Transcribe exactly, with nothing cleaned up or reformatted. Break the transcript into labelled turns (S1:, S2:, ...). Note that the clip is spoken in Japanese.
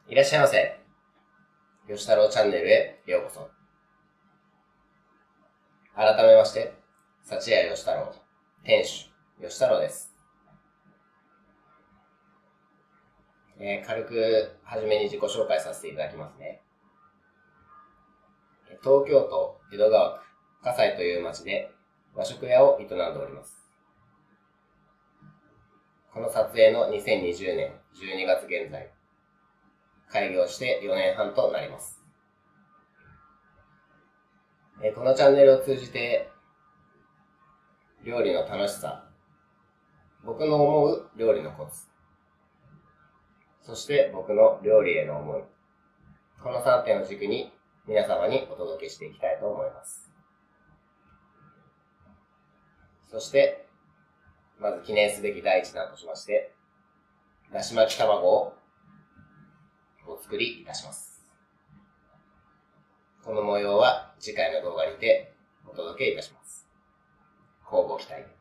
S1: いらっしゃいませ。吉太郎チャンネルへようこそ。改めまして、幸屋吉太郎、店主、吉太郎です。えー、軽くはじめに自己紹介させていただきますね。東京都江戸川区葛西という町で和食屋を営んでおります。この撮影のにせんにじゅうねんじゅうにがつ現在、開業してよねんはんとなります。えー、このチャンネルを通じて、料理の楽しさ、僕の思う料理のコツ、そして僕の料理への思い、このさんてんを軸に皆様にお届けしていきたいと思います。そして、まず記念すべき第一弾としまして、だし巻き卵をお作りいたします。この模様は次回の動画にてお届けいたします。乞うご期待。